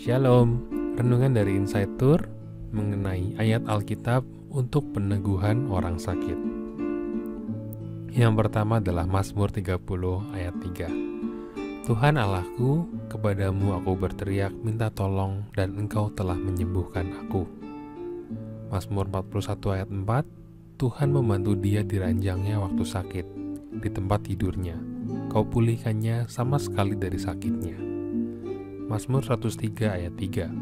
Shalom, renungan dari Insight Tour mengenai ayat Alkitab untuk peneguhan orang sakit. Yang pertama adalah Mazmur 30 ayat 3. Tuhan Allahku, kepadamu aku berteriak minta tolong dan Engkau telah menyembuhkan aku. Mazmur 41 ayat 4. Tuhan membantu dia di ranjangnya waktu sakit, di tempat tidurnya. Kau pulihkannya sama sekali dari sakitnya. Mazmur 103 ayat 3.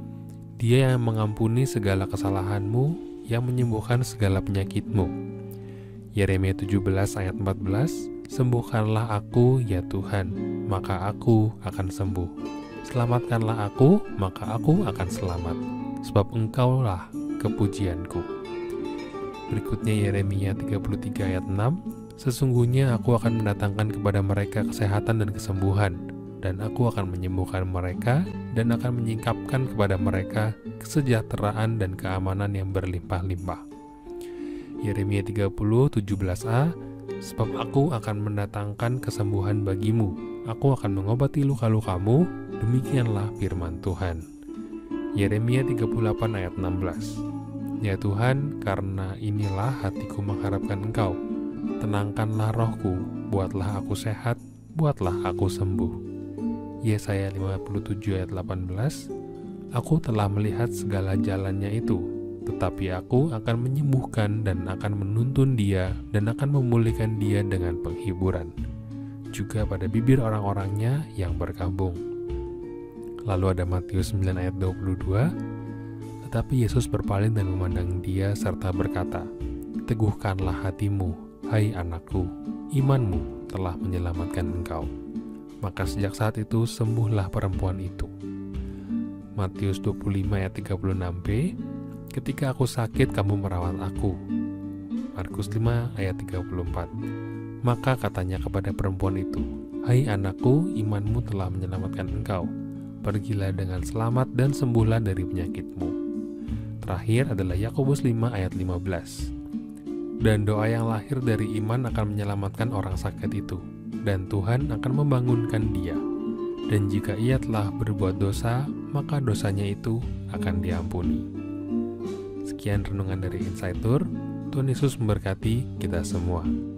Dia yang mengampuni segala kesalahanmu, yang menyembuhkan segala penyakitmu. Yeremia 17 ayat 14. Sembuhkanlah aku ya Tuhan, maka aku akan sembuh. Selamatkanlah aku, maka aku akan selamat, sebab Engkaulah kepujianku. Berikutnya Yeremia 33 ayat 6. Sesungguhnya aku akan mendatangkan kepada mereka kesehatan dan kesembuhan, dan aku akan menyembuhkan mereka dan akan menyingkapkan kepada mereka kesejahteraan dan keamanan yang berlimpah-limpah. Yeremia 30:17a. Sebab aku akan mendatangkan kesembuhan bagimu, aku akan mengobati luka-lukamu, demikianlah firman Tuhan. Yeremia 38 ayat 16. Ya Tuhan, karena inilah hatiku mengharapkan Engkau, tenangkanlah rohku, buatlah aku sehat, buatlah aku sembuh. Yesaya 57 ayat 18. Aku telah melihat segala jalannya itu, tetapi aku akan menyembuhkan dan akan menuntun dia dan akan memulihkan dia dengan penghiburan, juga pada bibir orang-orangnya yang berkabung. Lalu ada Matius 9 ayat 22. Tetapi Yesus berpaling dan memandang dia serta berkata, teguhkanlah hatimu, hai anakku, imanmu telah menyelamatkan engkau. Maka sejak saat itu sembuhlah perempuan itu. Matius 25 ayat 36b. Ketika aku sakit kamu merawat aku. Markus 5 ayat 34. Maka katanya kepada perempuan itu, hai anakku, imanmu telah menyelamatkan engkau. Pergilah dengan selamat dan sembuhlah dari penyakitmu. Terakhir adalah Yakobus 5 ayat 15. Dan doa yang lahir dari iman akan menyelamatkan orang sakit itu, dan Tuhan akan membangunkan dia. Dan jika ia telah berbuat dosa, maka dosanya itu akan diampuni. Sekian renungan dari Insight Tour. Tuhan Yesus memberkati kita semua.